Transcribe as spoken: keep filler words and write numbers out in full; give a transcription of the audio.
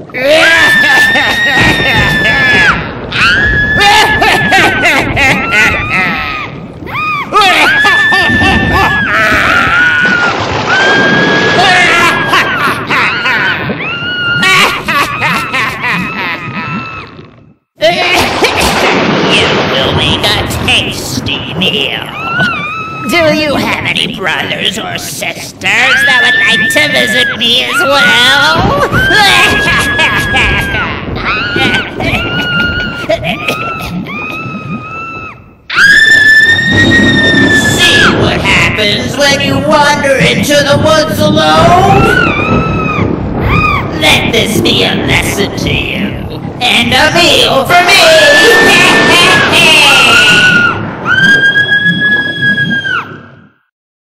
Do you have any brothers or sisters that would like to visit me as well? See what happens when you wander into the woods alone? Let this be a lesson to you, and a meal for me!